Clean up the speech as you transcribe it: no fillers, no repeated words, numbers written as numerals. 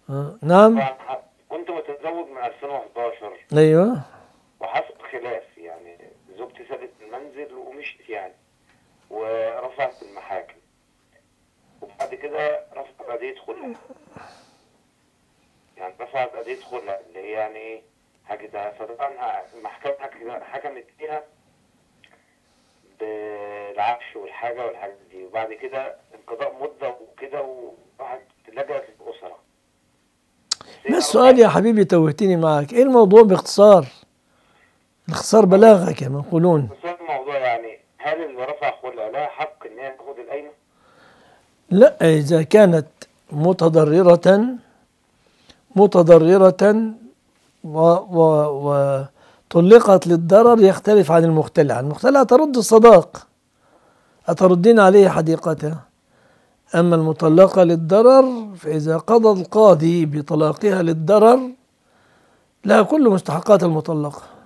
نعم. كنت متزوج من 2011، أيوه. وحصل خلاف يعني، زوجتي سابت المنزل ومشت يعني، ورفعت المحاكم، وبعد كده رفعت قضية خلع. يعني رفعت قضية خلع اللي هي يعني ايه، حاجة. فطبعا المحكمة حكمت فيها بالعفش والحاجة والحاجات دي، وبعد كده انقضاء مدة وكده، وراحت لجأت للأسرة. بس ما هي السؤال يا رفعت. حبيبي؟ توهتني معك. إيه الموضوع باختصار؟ اختصار بلاغة كما يقولون. بس الموضوع يعني، هل اللي رفع خلع لها حق ان هي تاخد القايمة؟ لا، إذا كانت متضررة وطلقت للضرر يختلف عن المختلع. المختلع ترد الصداق، أتردين عليه حديقته. أما المطلقة للضرر فإذا قضى القاضي بطلاقها للضرر لها كل مستحقات المطلقة.